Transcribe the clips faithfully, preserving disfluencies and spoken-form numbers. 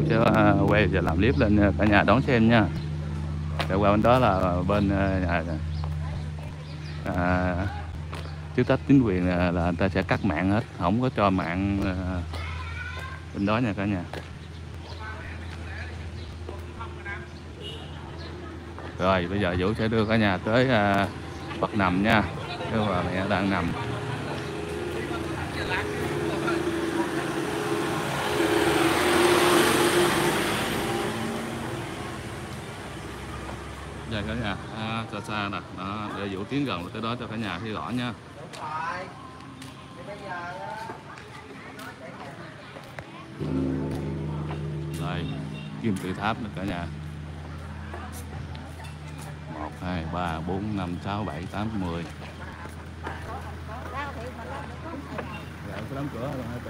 sẽ quay và làm clip lên cả nhà đón xem nha. Rồi qua bên đó là bên nhà à, trước Tết chính quyền là, là người ta sẽ cắt mạng hết, không có cho mạng à, bên đó nha cả nhà. Rồi bây giờ Vũ sẽ đưa cả nhà tới à, Bậc Nằm nha. Cái bà mẹ đang nằm. Đây cả nhà, à, xa xa nè, đó, để Vũ tiến gần tới đó cho cả nhà thấy rõ nha. Đây, kim tự tháp nè cả nhà. một, hai, ba, bốn, năm, sáu, bảy, tám, mười. Dạ, cái đóng cửa rồi hai tỷ.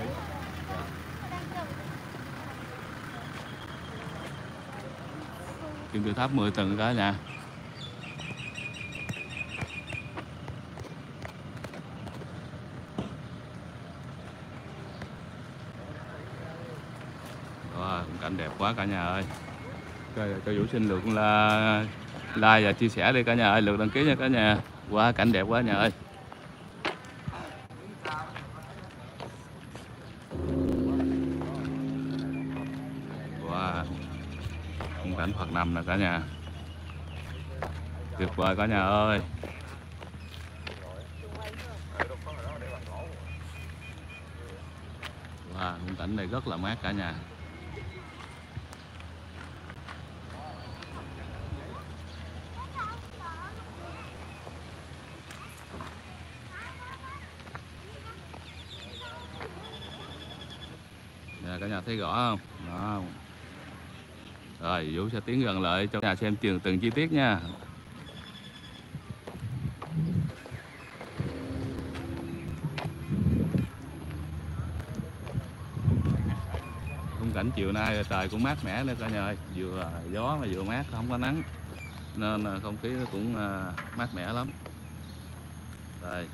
Kim tự tháp mười tầng cả nhà. Đó, cảnh đẹp quá cả nhà ơi. Cho, cho Vũ xin lượt là like và chia sẻ đi cả nhà ơi, lượt đăng ký nha cả nhà. Quá cảnh đẹp quá nhà ơi. Wow, khung cảnh Phật Nằm nè cả nhà. Tuyệt vời cả nhà ơi. Wow, khung cảnh này rất là mát cả nhà. Nè, cả nhà thấy rõ không? Đó. Rồi Vũ sẽ tiến gần lại cho cả nhà xem từng từng chi tiết nha. Khung cảnh chiều nay trời cũng mát mẻ nữa cả nhà ơi, vừa gió mà vừa mát, không có nắng nên không khí nó cũng mát mẻ lắm. Đây.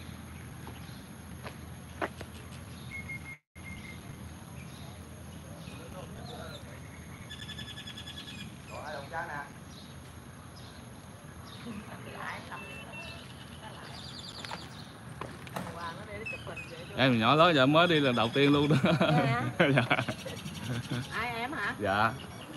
Em nhỏ lớn giờ mới đi lần đầu tiên luôn đó. Dạ. Ai em hả? Dạ.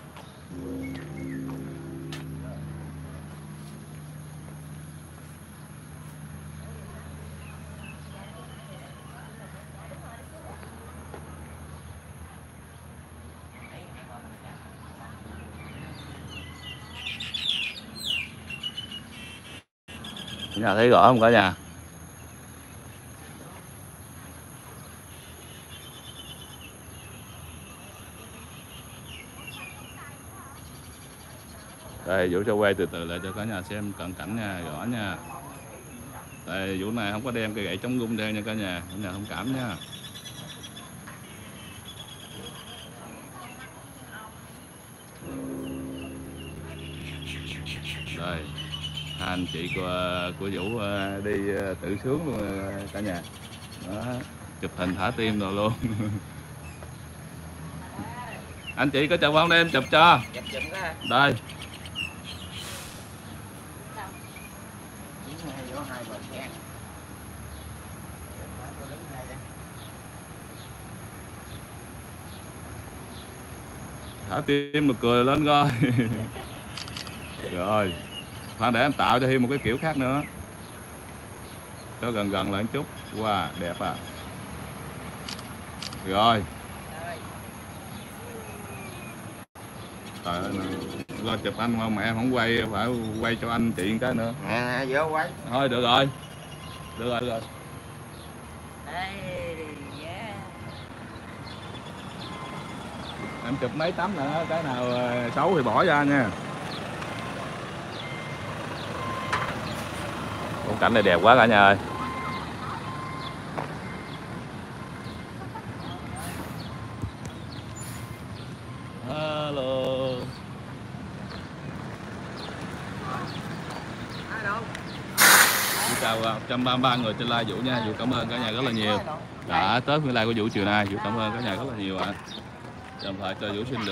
Cả nhà thấy rõ không cả nhà? Đây Vũ cho quay từ từ lại cho cả nhà xem cận cảnh nha, rõ nha. Đây Vũ này không có đem cây gậy chống rung theo nha cả nhà, cả nhà thông cảm nha. Đây hai anh chị của, của Vũ đi tự sướng luôn cả nhà. Đó, chụp hình thả tim rồi luôn. Anh chị có chụp không đây em chụp cho. Đây. Thả tim mà cười lên coi. Rồi khoan để em tạo cho thêm một cái kiểu khác nữa cho gần gần lại một chút. Wow đẹp à. Rồi lo chụp anh không mà em không quay, phải quay cho anh chị cái nữa. À, vô quay. Thôi được rồi. Được rồi, được rồi. Em chụp mấy tấm nữa, cái nào xấu thì bỏ ra nha. Khung cảnh này đẹp quá cả nhà ơi. Hello. Xin chào một trăm ba mươi ba người trên like Vũ nha. Vũ cảm ơn cả nhà rất là nhiều đã tới phiên like của Vũ chiều nay. Vũ cảm ơn cả nhà rất là nhiều ạ. À. Đồng thời cho Vũ xin